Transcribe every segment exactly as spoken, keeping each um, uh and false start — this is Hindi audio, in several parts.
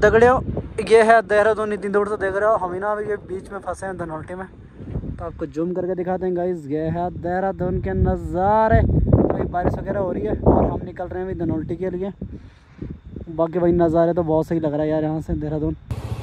दगड़ियों ये है देहरादून, इतनी दूर से देख रहे हो हम ही ना अभी ये बीच में फंसे हैं धनौल्टी में। तो आपको जूम करके दिखाते हैं गाइस, ये है देहरादून के नज़ारे। भाई बारिश वगैरह हो रही है और हम निकल रहे हैं अभी धनौल्टी के लिए। बाकी भाई नज़ारे तो बहुत सही लग रहा है यार यहाँ से Dehradun.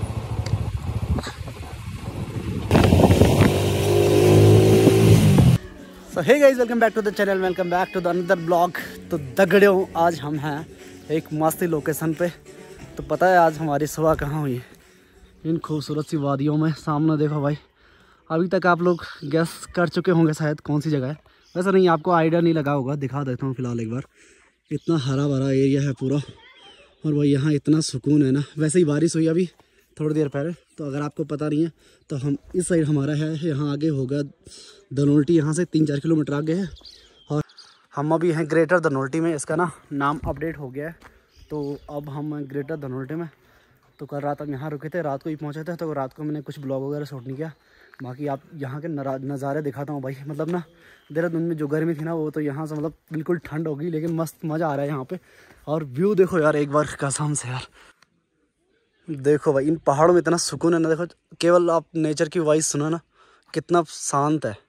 So hey guys, welcome back to the channel, welcome back to the another blog. तो दगड़ियों आज हम हैं एक मस्ती लोकेशन पे। तो पता है आज हमारी सुबह कहाँ हुई, इन खूबसूरत सी वादियों में। सामने देखो भाई, अभी तक आप लोग गेस कर चुके होंगे शायद कौन सी जगह है। वैसे नहीं, आपको आइडिया नहीं लगा होगा, दिखा देता हूँ फिलहाल एक बार। इतना हरा भरा एरिया है पूरा, और भाई यहाँ इतना सुकून है ना। वैसे ही बारिश हुई अभी थोड़ी देर पहले, तो अगर आपको पता नहीं है तो हम इस साइड हमारा है, यहाँ आगे होगा धनौल्टी, यहाँ से तीन चार किलोमीटर आगे है। और हम अभी हैं ग्रेटर धनौल्टी में, इसका ना नाम अपडेट हो गया है। तो अब हम ग्रेटर धनौल्टी में। तो कल रात हम यहाँ रुके थे, रात को ही पहुँचे थे, तो रात को मैंने कुछ ब्लॉग वगैरह शूट नहीं किया। बाकी आप यहाँ के नज़ारे दिखाता हूँ भाई। मतलब ना देहरादून में जो गर्मी थी ना, वो तो यहाँ से मतलब बिल्कुल ठंड हो गई, लेकिन मस्त मज़ा आ रहा है यहाँ पे। और व्यू देखो यार एक बार कसम से यार, देखो भाई इन पहाड़ों में इतना सुकून है ना। देखो केवल आप नेचर की वॉइस सुनो ना, कितना शांत है।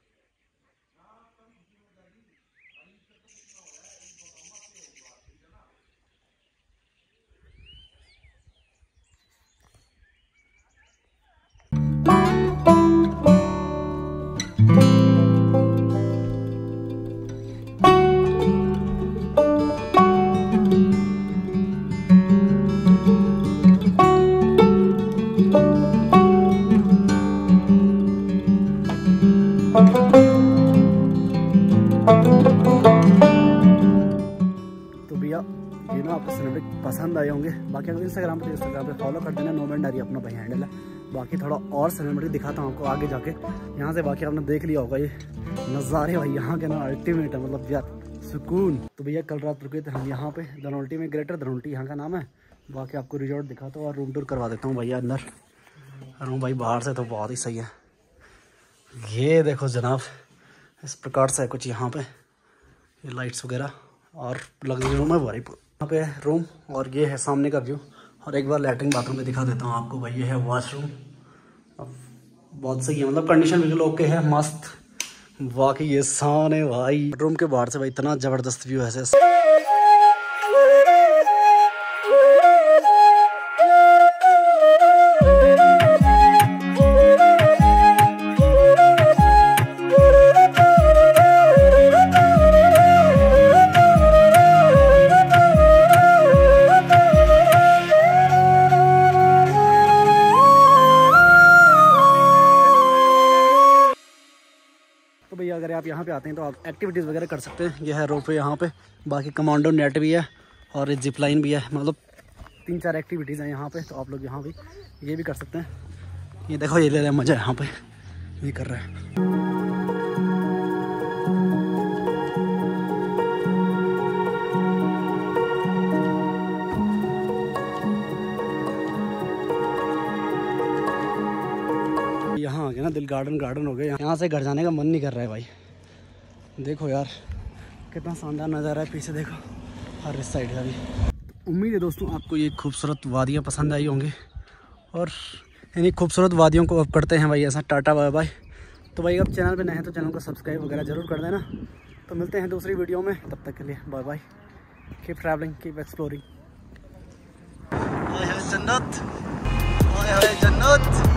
तो भैया ये ना आपको सिनेमैटिक पसंद आए होंगे। बाकी अगर इंस्टाग्राम पे इंस्टाग्राम पे फॉलो कर देना, नोमैन डायरी अपना भाई हैंडल है। बाकी थोड़ा और सिनेमैटिक दिखाता हूँ आपको आगे जाके यहाँ से। बाकी आपने देख लिया होगा ये नज़ारे भाई यहाँ के ना अल्टीमेट है, मतलब यार सुकून। तो भैया कल रात रुके थे हम यहाँ पे धनौल्टी में, ग्रेटर धनौल्टी यहाँ का नाम है। बाकी आपको रिजॉर्ट दिखाता हूँ और रूम टूर करवा देता हूँ भैया अंदर। रूम भाई बाहर से तो बहुत ही सही है। ये देखो जनाब, इस प्रकार से है कुछ यहाँ पे, ये लाइट्स वगैरह और लग्जरी रूम है भाई। यहाँ पे रूम और ये है सामने का व्यू। और एक बार लैट्रिन बाथरूम में दिखा देता हूँ आपको भाई। ये है वॉशरूम, बहुत सही है, मतलब कंडीशन बिल्कुल ओके है, मस्त। वाकई ये सामने भाई रूम के बाहर से भाई इतना ज़बरदस्त व्यू है। तो भैया अगर आप यहाँ पे आते हैं तो आप एक्टिविटीज़ वगैरह कर सकते हैं। यह है रोपवे यहाँ पे, बाकी कमांडो नेट भी है और जिप लाइन भी है। मतलब तीन चार एक्टिविटीज़ हैं यहाँ पे, तो आप लोग यहाँ भी ये भी कर सकते हैं। ये देखो ये ले रहे हैं मज़ा यहाँ पे, ये कर रहे हैं। यहाँ आ गया ना, दिल गार्डन गार्डन हो गया। यहाँ से घर जाने का मन नहीं कर रहा है भाई। देखो यार कितना शानदार नज़ारा है पीछे, देखो हर इस साइड का भी। उम्मीद है दोस्तों आपको ये खूबसूरत वादियाँ पसंद आई होंगी। और इन्हीं खूबसूरत वादियों को अब करते हैं भाई ऐसा टाटा बाय बाय। तो भाई अब चैनल पे नए हैं तो चैनल को सब्सक्राइब वगैरह ज़रूर कर देना। तो मिलते हैं दूसरी वीडियो में, तब तक के लिए bye bye. Keep travelling, keep exploring. जन्नत जन्नत।